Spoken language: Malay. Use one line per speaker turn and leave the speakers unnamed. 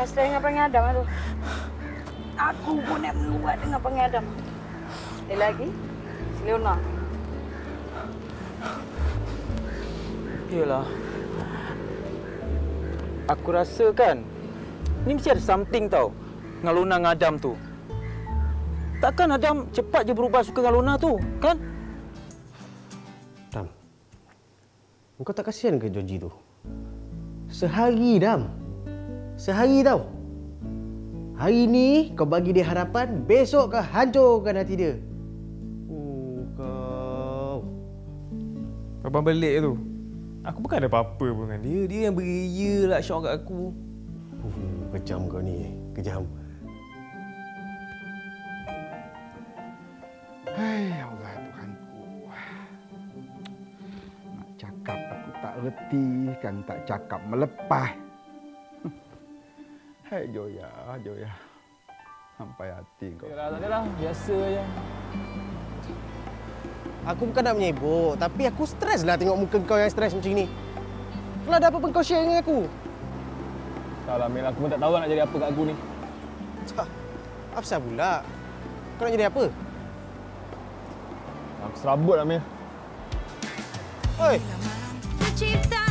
Nak stay dengan Perangai Adam tu. Aku pun nak meluat dengan Perangai Adam. Lagi? Si Leona.
Yelah. Aku rasa kan, ni mesti ada something tau dengan Luna dengan Adam tu. Takkan Adam cepat je berubah suka dengan Luna tu, kan?
Dam, kau tak kasihan ke Georgie tu? Sehari, Dam. Sehari tau. Hari ni kau bagi dia harapan, besok kau hancurkan hati dia. Oh, kau.
Abang belik tu. Aku bukan ada apa-apa pun dengan dia. Dia yang beria lah syok kat aku.
Kejam kau ni. Kejam.
Hai Allah Tuhanku. Nak cakap aku tak reti kan tak cakap melepas. Hai Joya, Joya. Sampai hati kau.
Yalah, tak adalah. Biasa je.
Aku bukan nak menyibuk, tapi aku stres lah tengok muka kau yang stres macam ni. Kalau ada apa-apa kau share dengan aku.
Tak lah, Mel. Aku pun tak tahu nak jadi apa kat aku ni.
Apa pasal pula? Kau nak jadi apa?
Aku serabut lah, Mel.
Oi!